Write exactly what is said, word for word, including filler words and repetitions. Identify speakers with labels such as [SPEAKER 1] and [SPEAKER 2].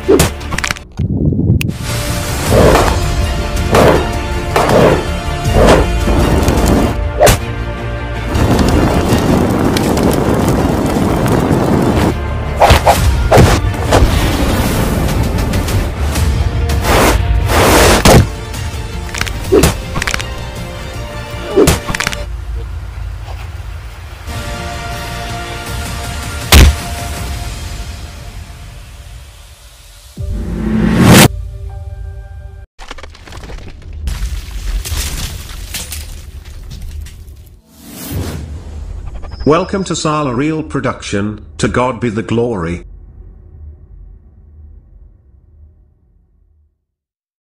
[SPEAKER 1] Welcome to SALEH Real Production, to God be the glory.